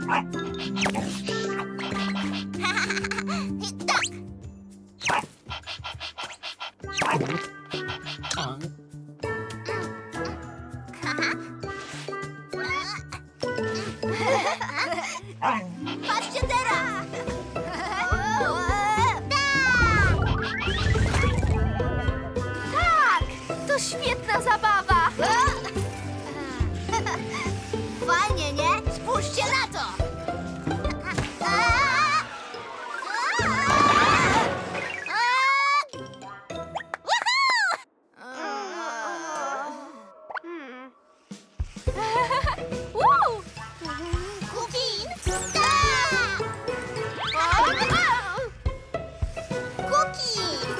Patrzcie teraz! Tak! To świetna zabawa! Fajnie, nie? Spójrzcie na to! Wow! Kukin! Kukin!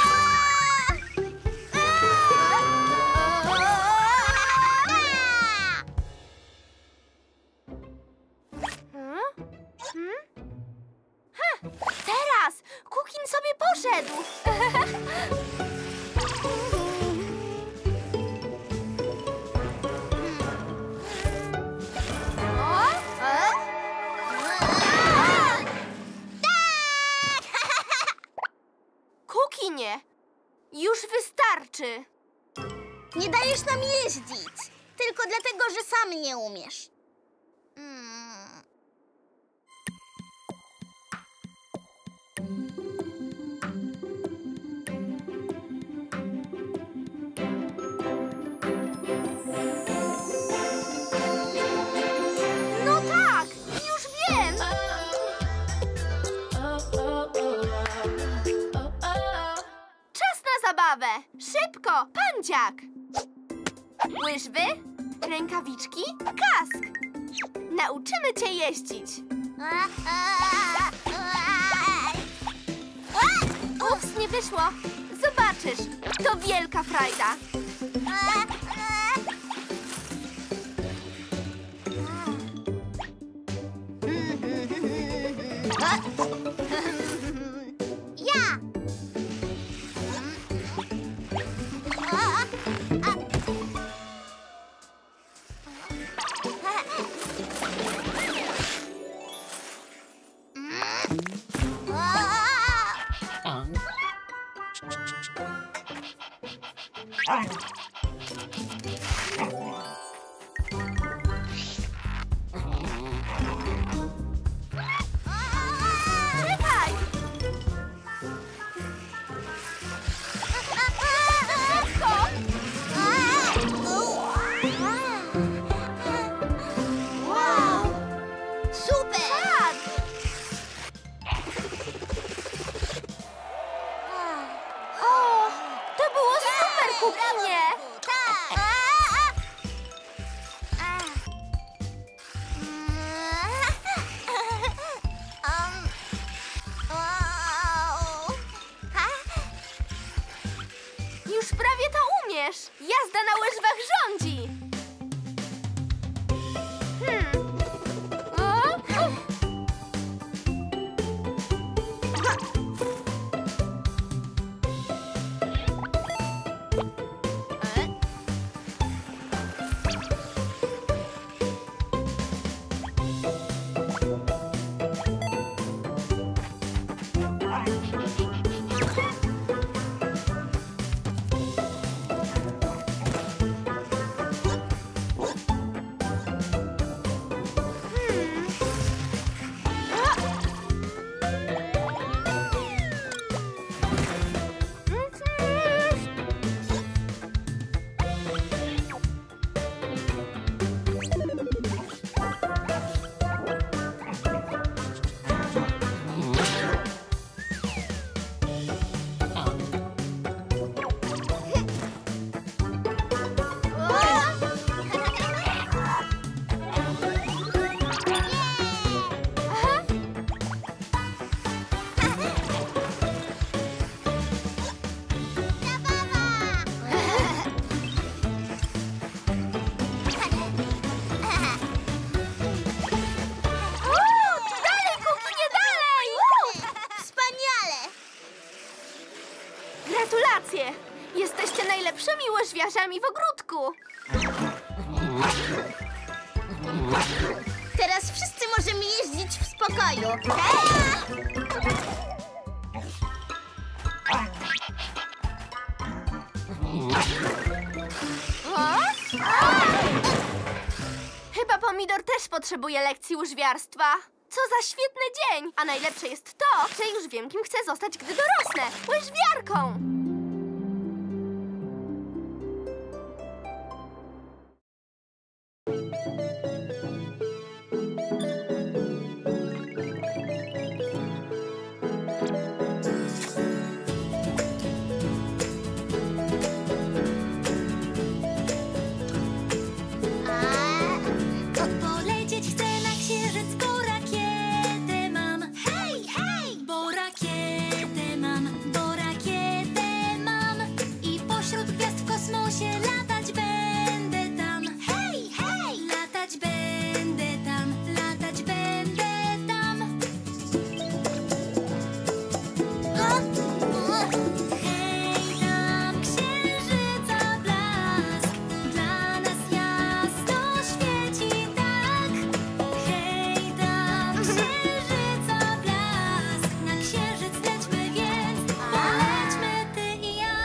Teraz! Kukin sobie poszedł! Kukinie, już wystarczy. Nie dajesz nam jeździć. Tylko dlatego, że sam nie umiesz. No tak, już wiem. Czas na zabawę. Szybko, pandziak. Łyżwy, rękawiczki, kask. Nauczymy cię jeździć. Ups, nie wyszło. Zobaczysz, to wielka frajda. Ja! Czekaj! Szybko! Wow! Super! Tak! O, to było super, Kukinie! Tak! Już prawie to umiesz. Jazda na łyżwach rządzi. O? Gratulacje! Jesteście najlepszymi łyżwiarzami w ogródku. Teraz wszyscy możemy możemy jeździć w spokoju. Chyba Pomidor też potrzebuje lekcji łyżwiarstwa. Co za świetny dzień! A najlepsze jest to, że już wiem, kim chcę zostać, gdy dorosnę. Łyżwiarką! Polecieć chcę na księżyc, bo rakietę mam. Hej, hej! Bo rakietę mam, bo rakietę mam. I pośród gwiazd w kosmosie latać będę tam. Hej, hej! Latać będę tam, latać będę tam. Hej, tam księżyca blask, dla nas jasno świeci tak. Hej, tam księżyca blask, na księżyc lećmy więc, polećmy ty i ja.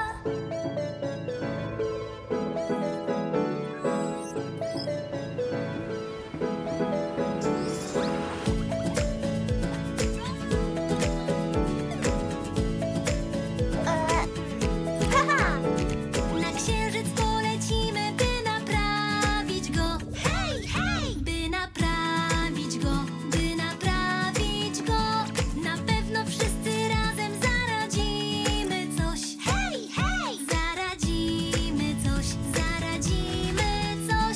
Na księżyc polecimy, by naprawić go. Hej, hej! By naprawić go, by naprawić go. Na pewno wszyscy razem zaradzimy coś. Hej, hej! Zaradzimy coś, zaradzimy coś.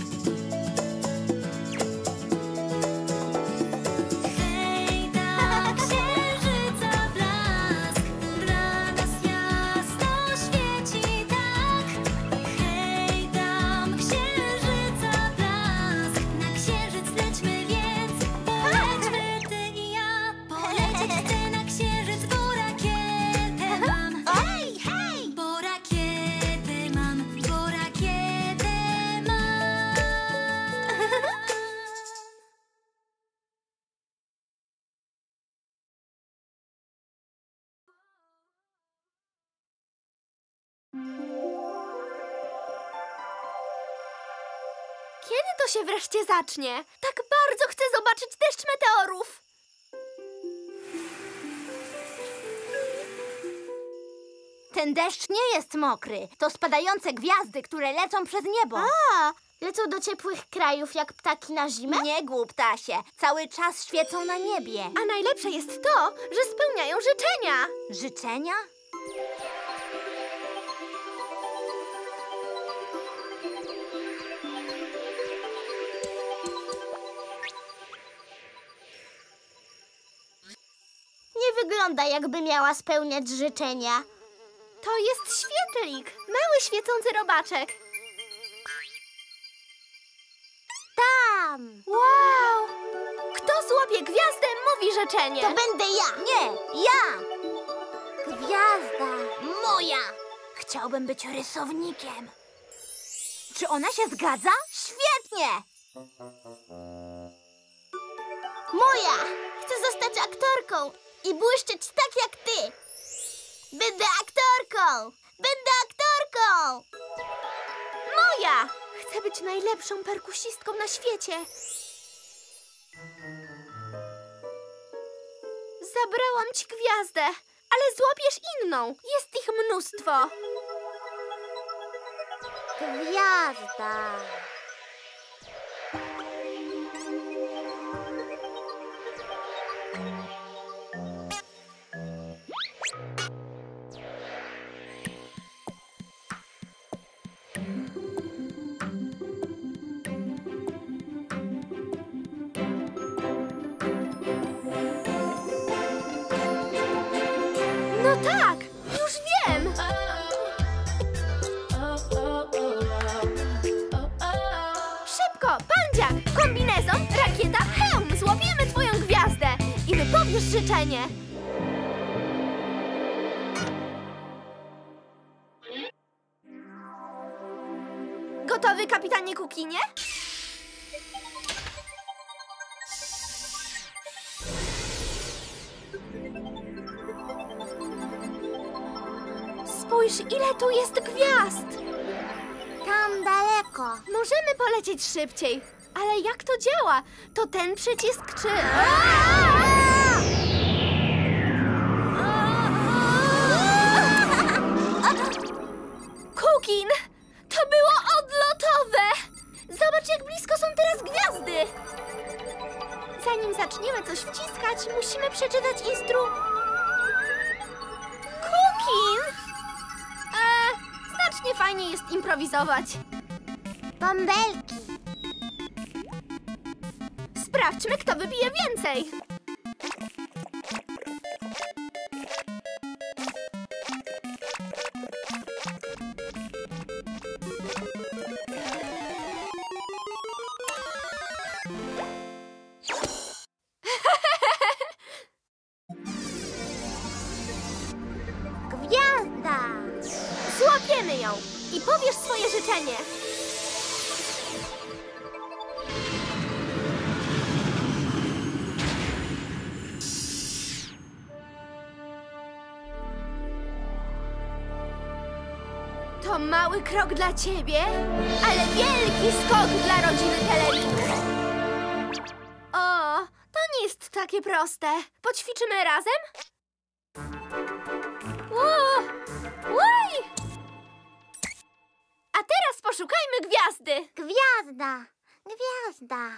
Hej, tam księżyca blask, dla nas jasno świeci tak. Hej, tam księżyca blask, na księżyc lećmy więc, polećmy ty i ja. Polecieć chcę na księżyc, bo rakietę mam. Hej, hej! Bo rakietę mam, bo rakietę mam. Kiedy to się wreszcie zacznie? Tak bardzo chcę zobaczyć deszcz meteorów! Ten deszcz nie jest mokry. To spadające gwiazdy, które lecą przez niebo. A, lecą do ciepłych krajów jak ptaki na zimę? Nie głup, Tasie. Cały czas świecą na niebie. A najlepsze jest to, że spełniają życzenia. Życzenia? Nie wygląda, jakby miała spełniać życzenia. To jest świetlik, mały świecący robaczek. Tam! Wow! Kto złapie gwiazdę, mówi życzenie. To będę ja! Nie, ja! Gwiazda. Moja! Chciałbym być rysownikiem. Czy ona się zgadza? Świetnie! Moja! Chcę zostać aktorką i błyszczeć tak jak ty! Będę aktorką! Będę aktorką! Moja! Chcę być najlepszą perkusistką na świecie. Zabrałam ci gwiazdę, ale złapiesz inną. Jest ich mnóstwo. Gwiazda! No tak, już wiem. Szybko, pandziak, kombinezon, rakieta, hełm. Złapiemy twoją gwiazdę i wypowiesz życzenie. Gotowy, kapitanie Kukinie? Spójrz, ile tu jest gwiazd! Tam daleko. Możemy polecieć szybciej, ale jak to działa? To ten przycisk czy... Kukin! To było odlotowe! Zobacz, jak blisko są teraz gwiazdy! Zanim zaczniemy coś wciskać, musimy przeczytać Kukin! Znacznie fajniej jest improwizować. Bąbelki. Sprawdźmy, kto wybije więcej. Gwiazda. Złapiemy ją i powiesz swoje życzenie. To mały krok dla ciebie, ale wielki skok dla rodziny Telerików. O, to nie jest takie proste. Poćwiczymy razem? Oj! A teraz poszukajmy gwiazdy. Gwiazda. Gwiazda.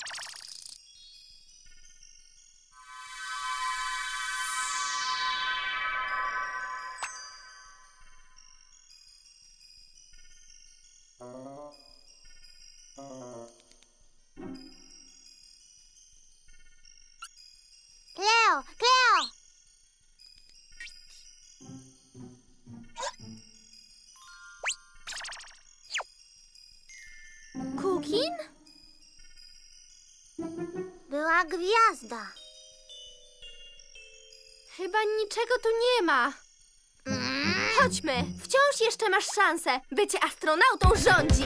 Kleo, Kleo! Kukin? Była gwiazda. Chyba niczego tu nie ma. Chodźmy, wciąż jeszcze masz szansę. Bycie astronautą rządzi.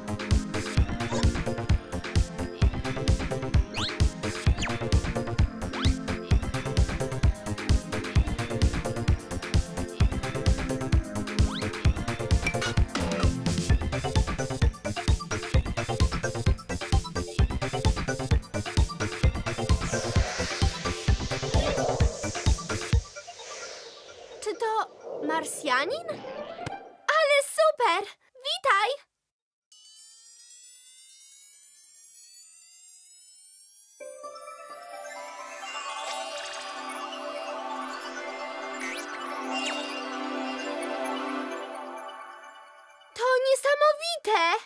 Czy to Marsjanin? Ale super! Witaj! To niesamowite!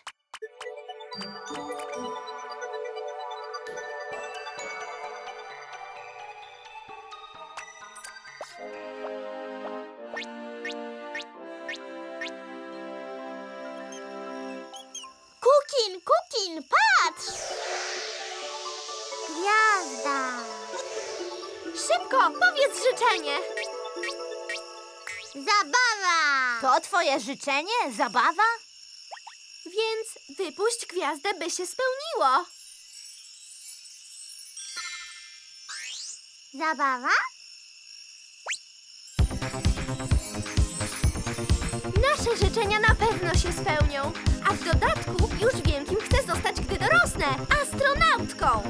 Kukin, patrz! Gwiazda. Szybko, powiedz życzenie! Zabawa. To twoje życzenie? Zabawa? Więc wypuść gwiazdę, by się spełniło. Zabawa? Nasze życzenia na pewno się spełnią. A w dodatku już wiem, kim chcę zostać, gdy dorosnę. Astronautką!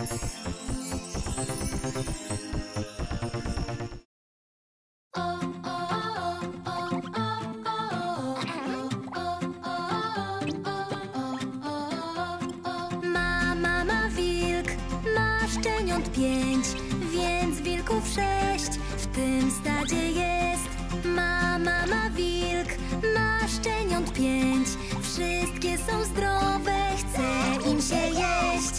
Mama wilk ma szczeniąt 5, więc wilków 6 w tym stadzie jest. Mama wilk ma szczeniąt 5, wszystkie są zdrowe, chce im się jeść.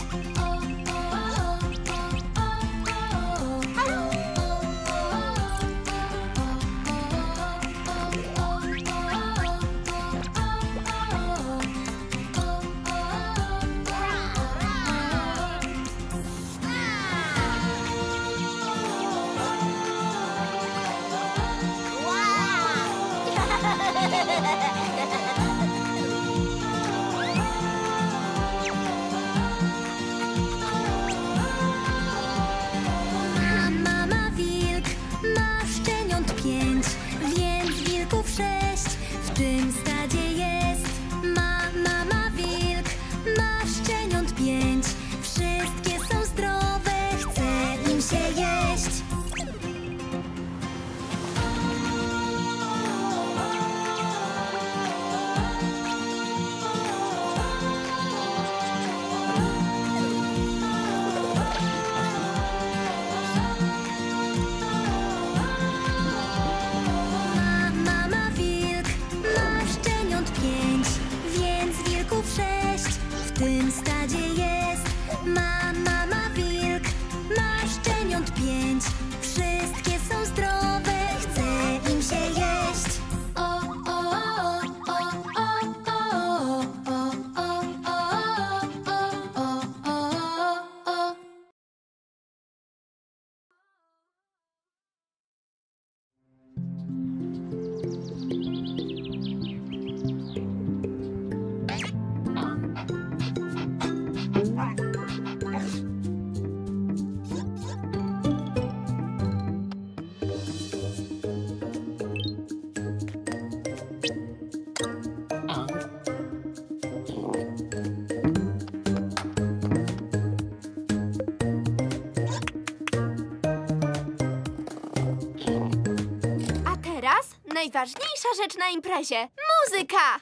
Najważniejsza rzecz na imprezie. Muzyka!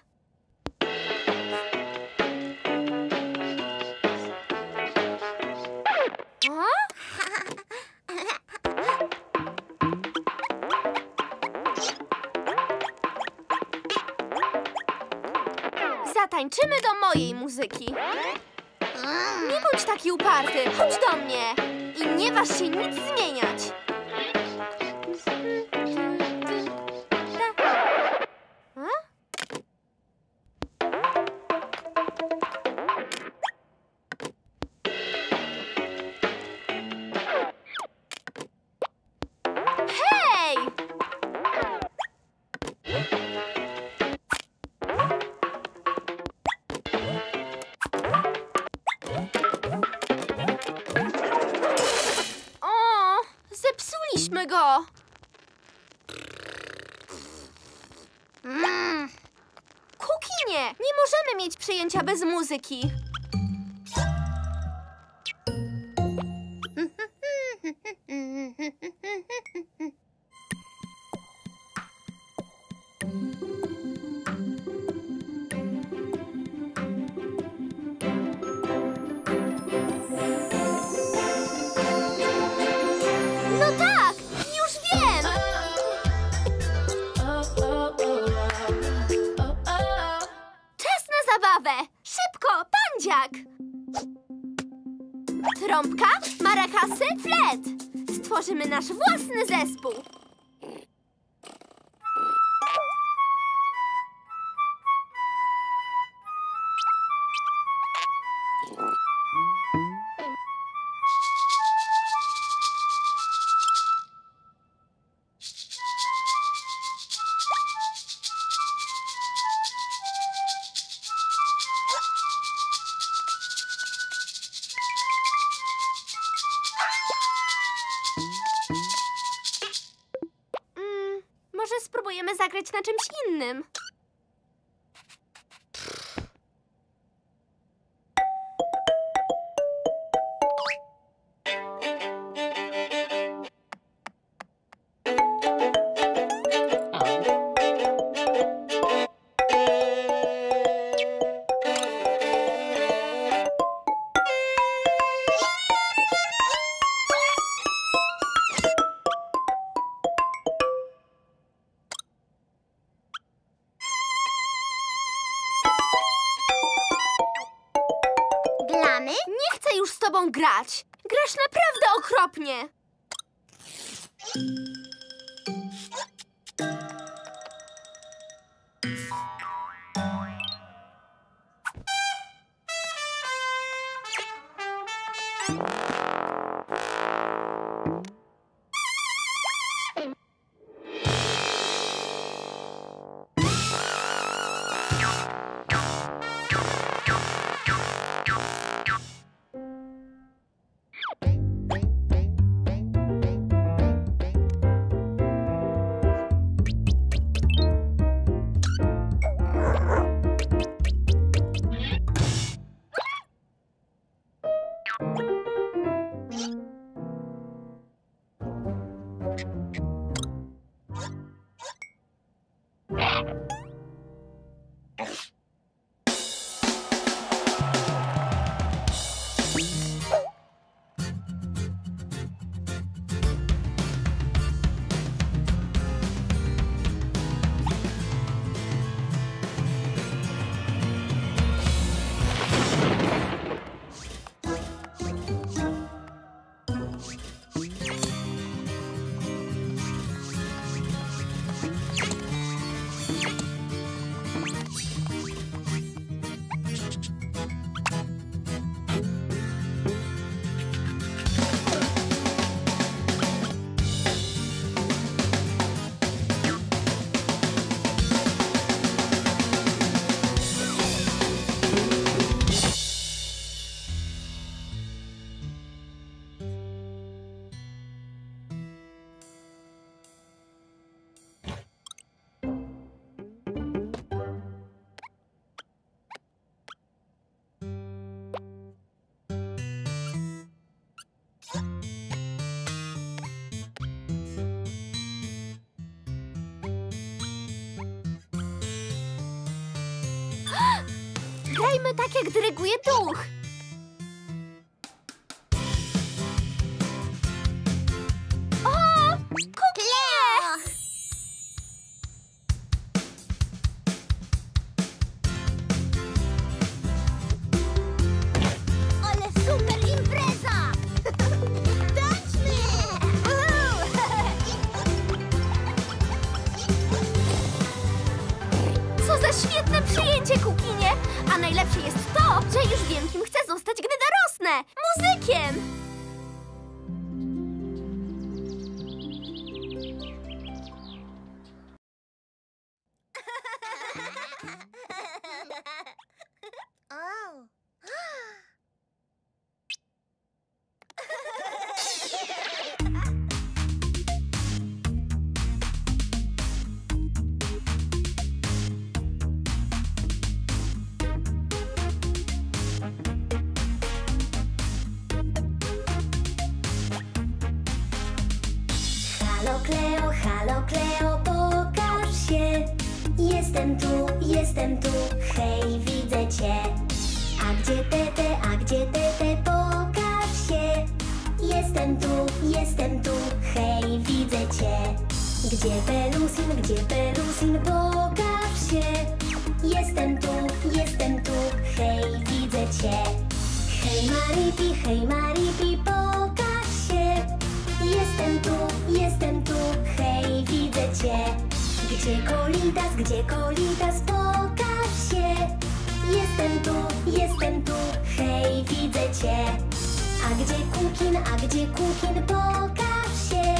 Zatańczymy do mojej muzyki. Nie bądź taki uparty. Chodź do mnie. I nie waż się nic zmieniać. Hej! O, zepsuliśmy go. Kukinie, nie możemy mieć przyjęcia bez muzyki. No tak, już wiem. Czas na zabawę. Szybko, pandziak. Trąbka, marakasy, flet. Stworzymy nasz własny zespół. Może spróbujemy zagrać na czymś innym. Glany? Nie chcę już z tobą grać. Grasz naprawdę okropnie. Zrobimy tak, jak dyryguje duch. O! Kukinie! Ale super impreza! Tańczmy! Co za świetne przyjęcie, Kukinie! A najlepsze jest to, że już wiem, kim chcę zostać, gdy dorosnę! Muzykiem! O. Halo Kleo, pokaż się. Jestem tu, hej, widzę cię. A gdzie Tete, pokaż się. Jestem tu, hej, widzę cię. Gdzie Pelusin, pokaż się. Jestem tu, hej, widzę cię. Hej Maripi, pokaż się. Jestem tu, hej, widzę cię. Gdzie Kolitas, pokaż się. Jestem tu, hej, widzę cię. A gdzie Kukin, pokaż się.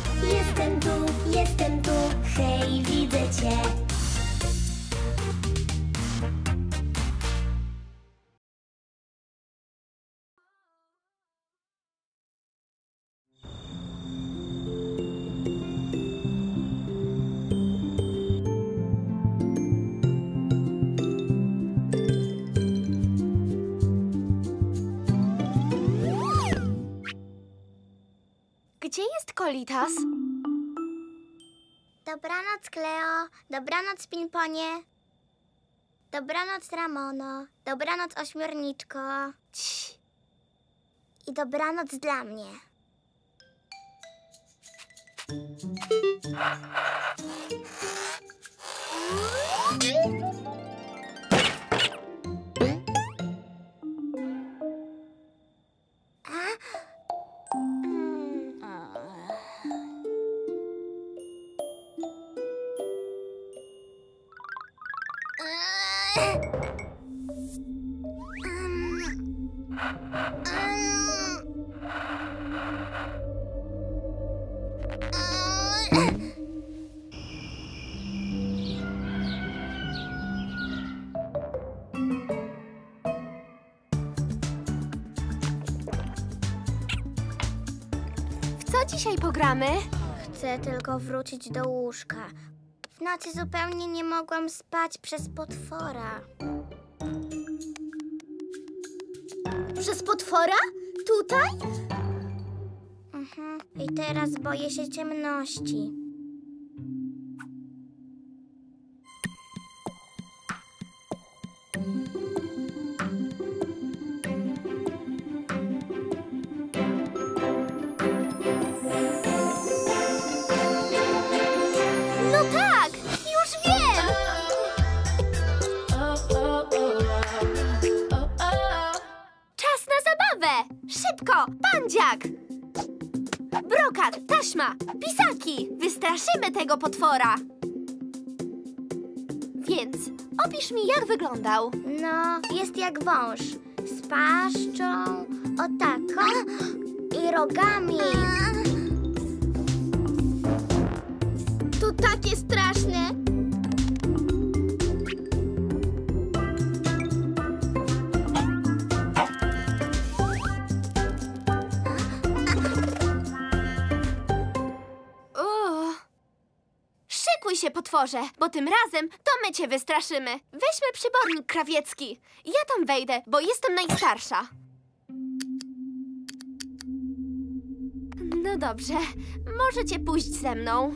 Jestem tu, hej, widzę cię. Gdzie jest Kolitas? Dobranoc, Kleo. Dobranoc, Pimponie. Dobranoc, Ramono. Dobranoc, Ośmiorniczko. Cii. I dobranoc dla mnie. W co dzisiaj pogramy? Chcę tylko wrócić do łóżka. W nocy zupełnie nie mogłam spać przez potwora. Przez potwora? Tutaj? I teraz boję się ciemności. No tak! Już wiem! Czas na zabawę! Szybko! Pandziak! Brokat, taśma, pisaki! Wystraszymy tego potwora! Więc opisz mi, jak wyglądał. No, jest jak wąż. Z paszczą, o taką i rogami. To takie straszne. Szykuj się, potworze, bo tym razem to my cię wystraszymy. Weźmy przybornik krawiecki. Ja tam wejdę, bo jestem najstarsza. No dobrze, możecie pójść ze mną.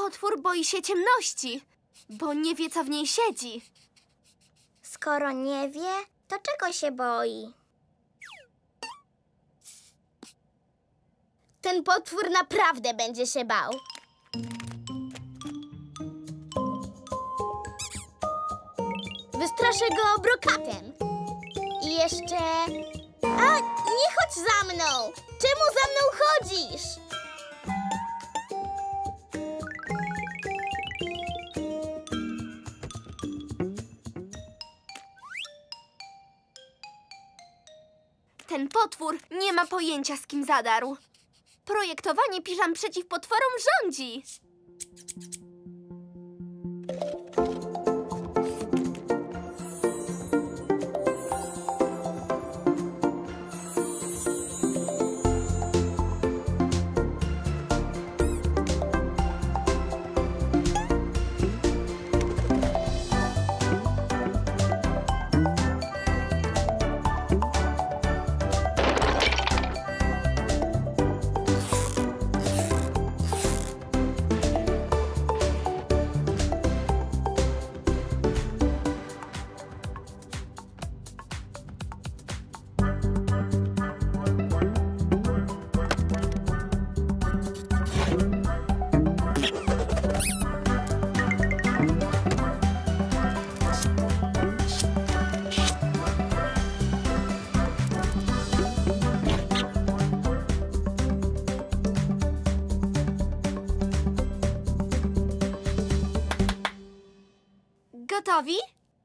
potwór boi się ciemności, bo nie wie, co w niej siedzi. Skoro nie wie, to czego się boi? Ten potwór naprawdę będzie się bał. Wystraszę go brokatem. I jeszcze... A, nie chodź za mną! Czemu za mną chodzisz? Ten potwór nie ma pojęcia, z kim zadarł. Projektowanie piżam przeciw potworom rządzi. Gotowi?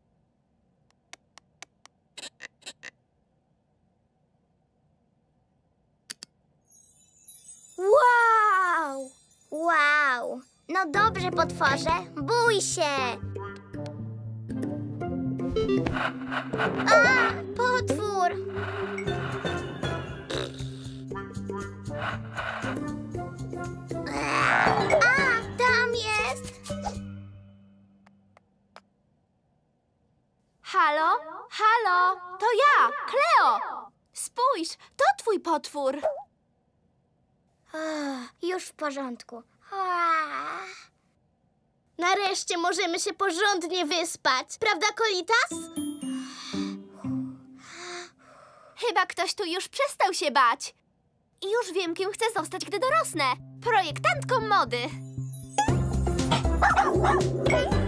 Wow! Wow! No dobrze, potworze, bój się! A, potwór! A, tam jest! Halo? Halo? To ja, Kleo! Spójrz, to twój potwór. Już w porządku. Nareszcie możemy się porządnie wyspać. Prawda, Kolitas? Chyba ktoś tu już przestał się bać. I już wiem, kim chcę zostać, gdy dorosnę. Projektantką mody.